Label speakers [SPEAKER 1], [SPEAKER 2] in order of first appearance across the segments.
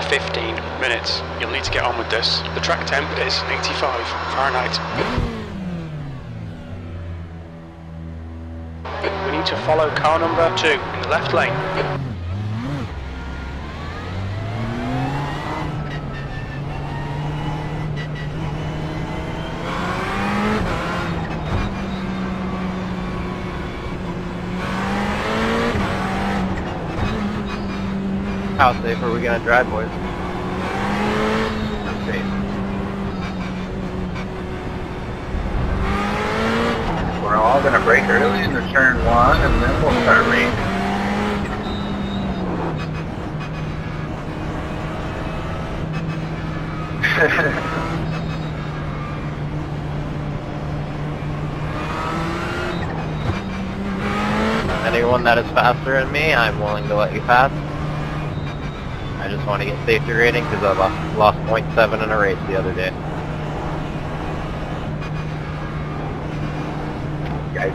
[SPEAKER 1] 15 minutes. You'll need to get on with this. The track temp is 85 Fahrenheit. We need to follow car number 2 in the left lane.
[SPEAKER 2] How safe are we gonna drive, boys? Safe.
[SPEAKER 3] We're all gonna brake early into turn 1 and then we'll start racing.
[SPEAKER 2] Anyone that is faster than me, I'm willing to let you pass. I just want to get safety rating because I lost 0.7 in a race the other day.
[SPEAKER 3] Guys.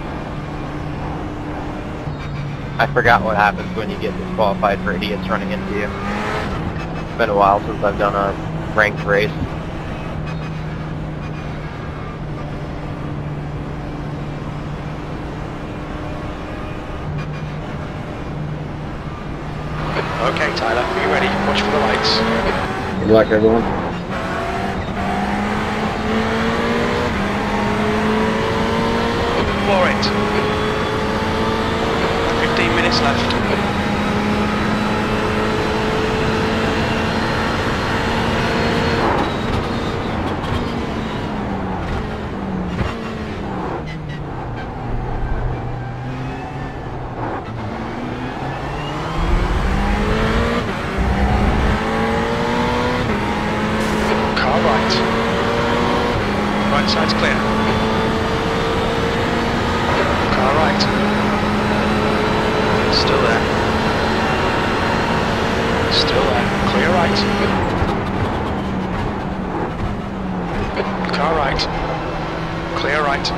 [SPEAKER 2] I forgot what happens when you get disqualified for idiots running into you. It's been a while since I've done a ranked race.
[SPEAKER 1] Okay, Tyler, are you ready? Watch for the lights.
[SPEAKER 3] Good luck, everyone.
[SPEAKER 1] For it. 15 minutes left. Right side's clear. Car right. Still there. Still there. Clear right. Car right. Clear right.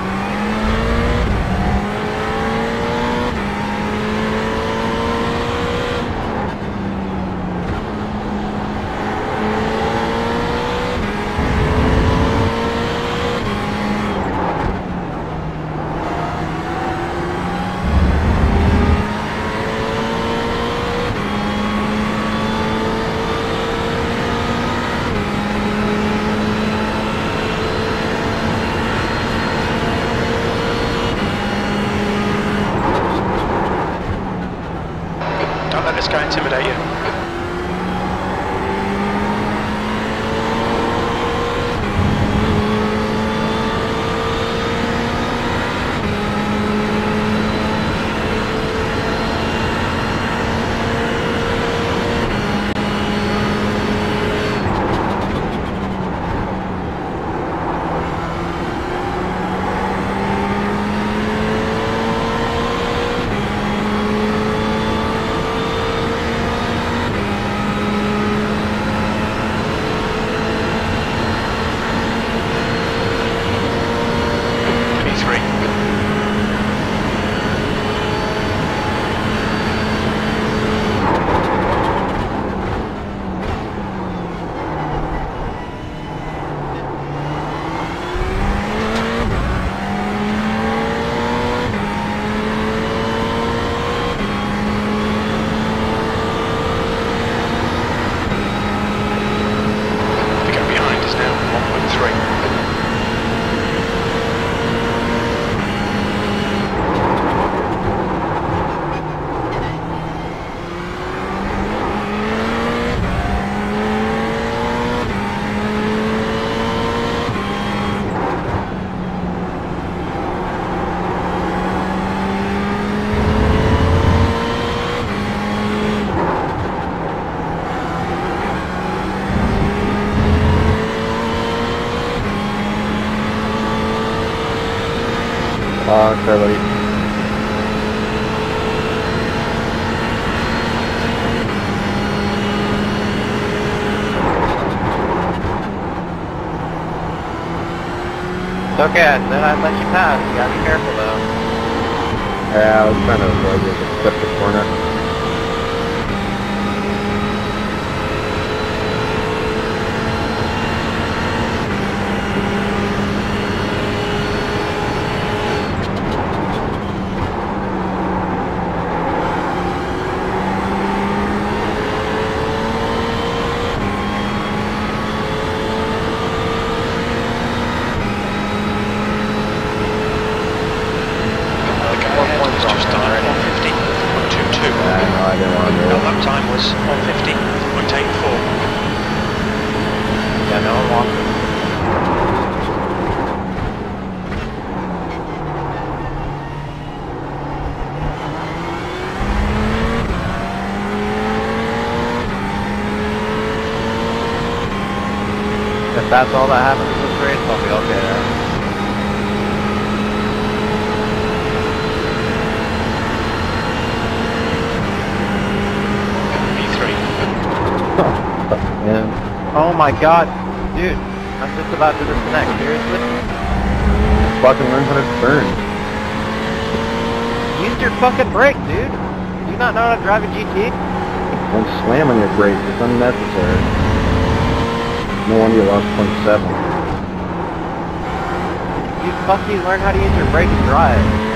[SPEAKER 1] Don't let this guy intimidate you.
[SPEAKER 3] Charlie.
[SPEAKER 2] It's okay, I said I'd let you pass. You gotta be careful though.
[SPEAKER 3] Yeah, I was trying to avoid it, except the corner.
[SPEAKER 1] 150, 0.84.
[SPEAKER 2] Yeah, no one wants it. If that's all that happens in this race, I'll be okay there.
[SPEAKER 1] V3.
[SPEAKER 2] Oh my god, dude, I'm just about to disconnect, seriously?
[SPEAKER 4] Fucking learn how to turn.
[SPEAKER 2] Use your fucking brake, dude! Do you not know how to drive a GT?
[SPEAKER 4] Don't slam on your brakes, it's unnecessary. No wonder you lost 0.7.
[SPEAKER 2] You fucking learn how to use your brake and drive.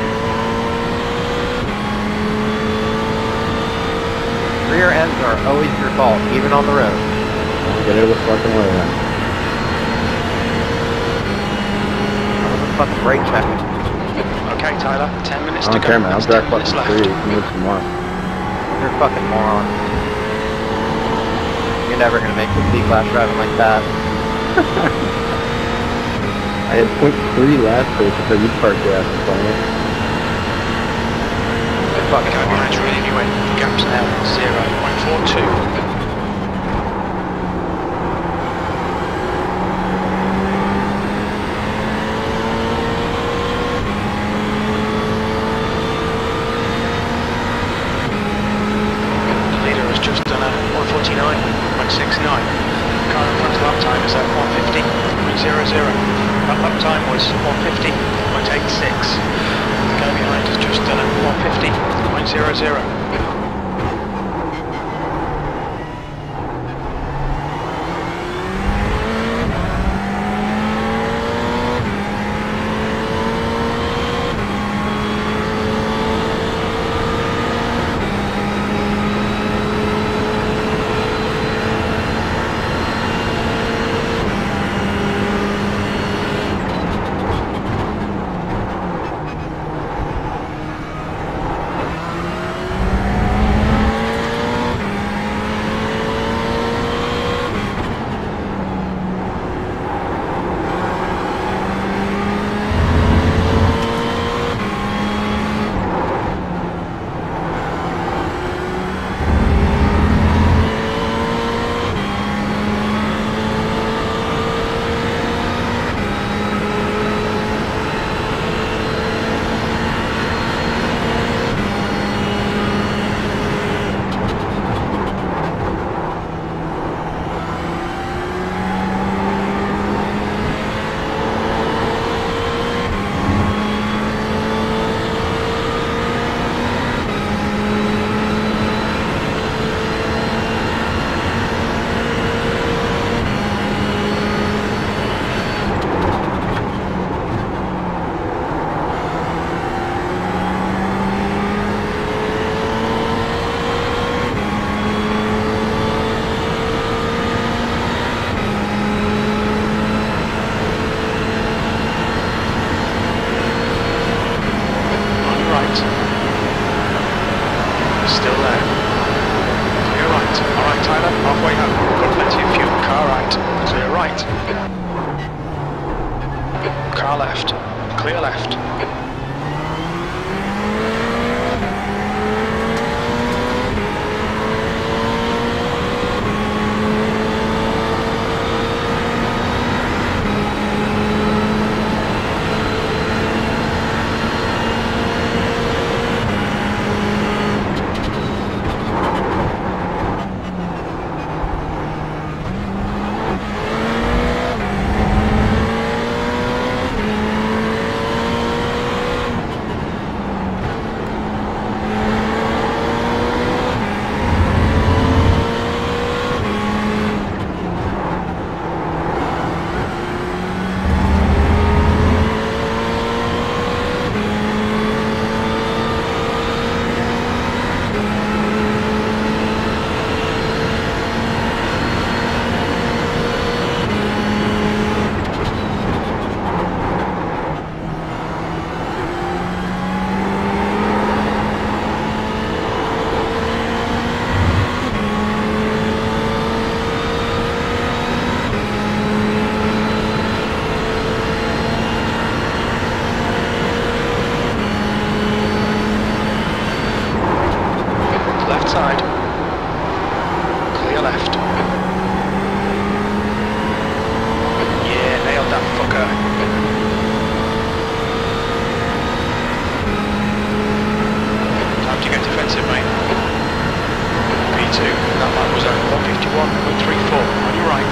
[SPEAKER 2] Rear ends are always your fault, even on the road.
[SPEAKER 4] Get out of the fucking way then.
[SPEAKER 2] I wasn't fucking brake checking.
[SPEAKER 1] Okay, Tyler, 10 minutes
[SPEAKER 4] I
[SPEAKER 1] to
[SPEAKER 4] don't
[SPEAKER 1] go.
[SPEAKER 4] care, man. I'll
[SPEAKER 1] It's
[SPEAKER 4] drive
[SPEAKER 1] 10 minutes
[SPEAKER 4] fucking
[SPEAKER 1] left.
[SPEAKER 4] 3. You can move some more.
[SPEAKER 2] You're a fucking moron. You're never gonna make the C-class driving like that.
[SPEAKER 4] I had 0.3 last race until you parked your ass in front of me.
[SPEAKER 2] You're fucking
[SPEAKER 1] Go
[SPEAKER 2] moron.
[SPEAKER 1] behind you anyway. Gap's now 0.42. Just done a 149.69. Car in front's lap time is at 150.00. That lap time was 150.86. The guy behind has just done a 150.00. Still there. Clear right. Alright Tyler, halfway home. Got plenty of fuel. Car right. Clear right. Car left. Clear left.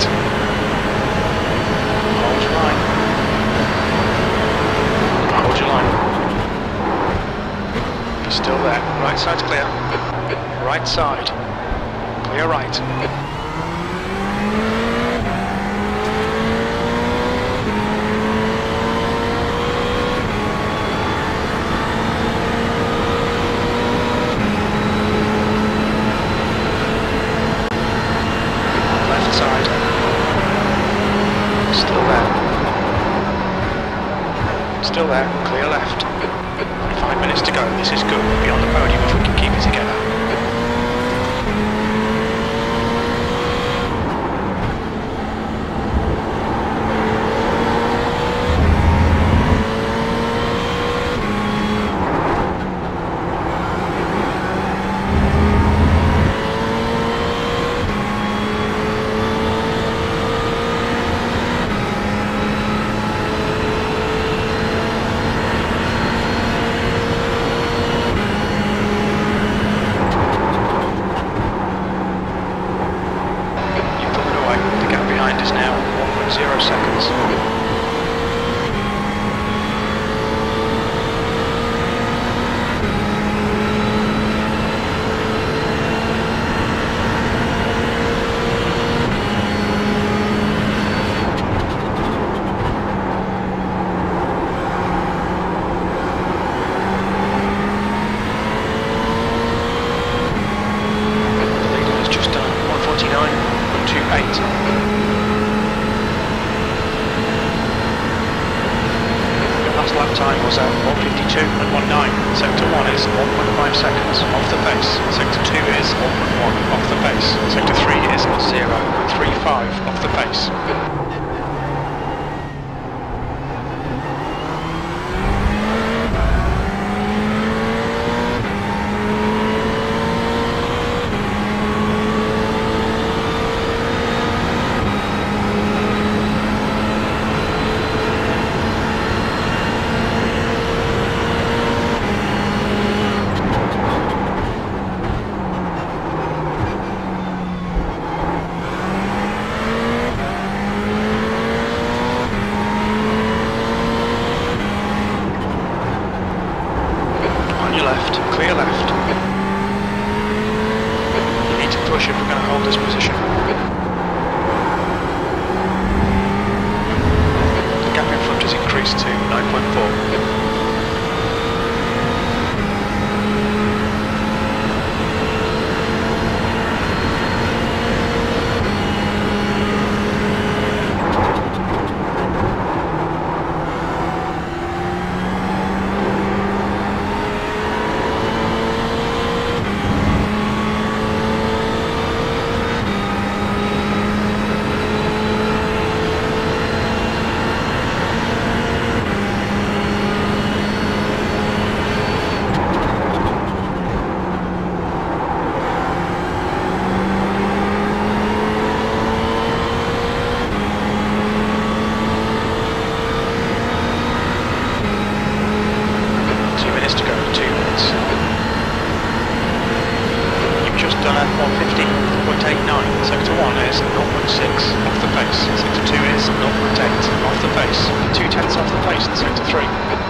[SPEAKER 1] right. Hold your line. Hold your line. You're still there. Right side's clear. Right side. Clear right. Left side. Still there. Still there. Clear left. 5 minutes to go. This is good. We'll be on the podium if we can keep it together. Is now 1.0 seconds. The leader has just done 149.28. Last lap time was at 1:52.19. Sector 1 is 1.5 seconds off the pace. Sector 2 is 1.1 off the pace. Sector 3 is 0.35 off the pace. Left, clear left. You need to push if we're going to hold this position. The gap in front has increased to 9.4. Done at 150.89. Sector 1 is 0.6 off the pace. Sector 2 is 0.8 off the pace. 0.2 off the pace in Sector 3.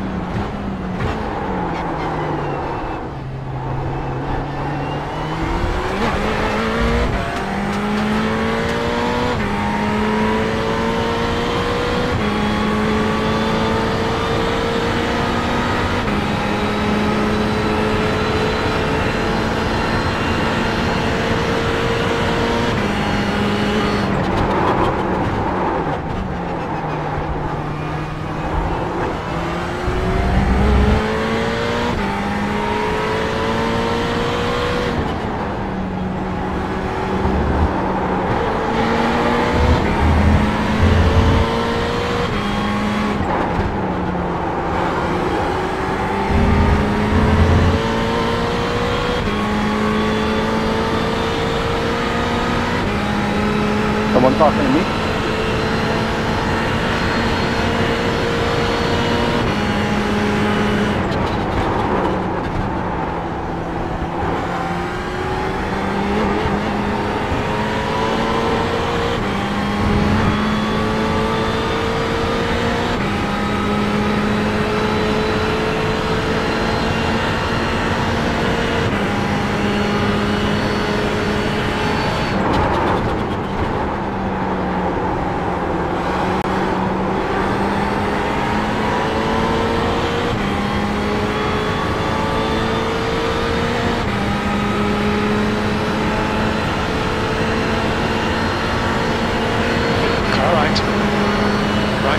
[SPEAKER 4] Someone talking to me?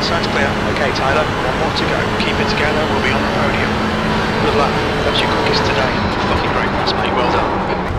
[SPEAKER 1] Sign's clear. Okay, Tyler, one more to go. Keep it together, we'll be on the podium. Good luck. That's your quickest today. Fucking great pass, mate. Well done.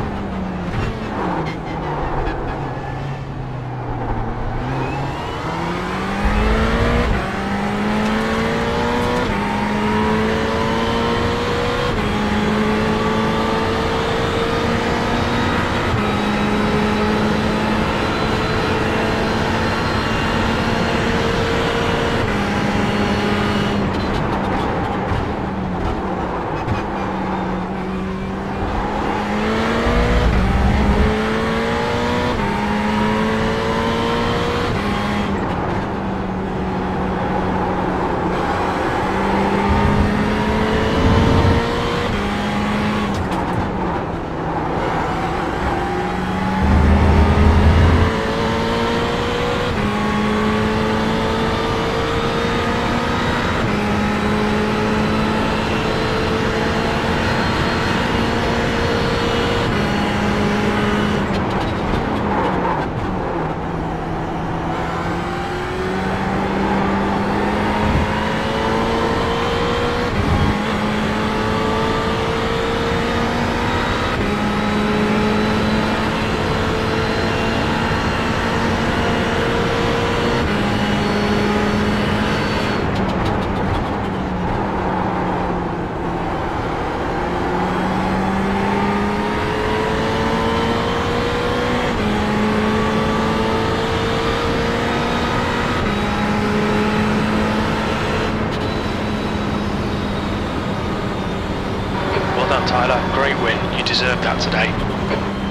[SPEAKER 1] Tyler, great win. You deserved that today.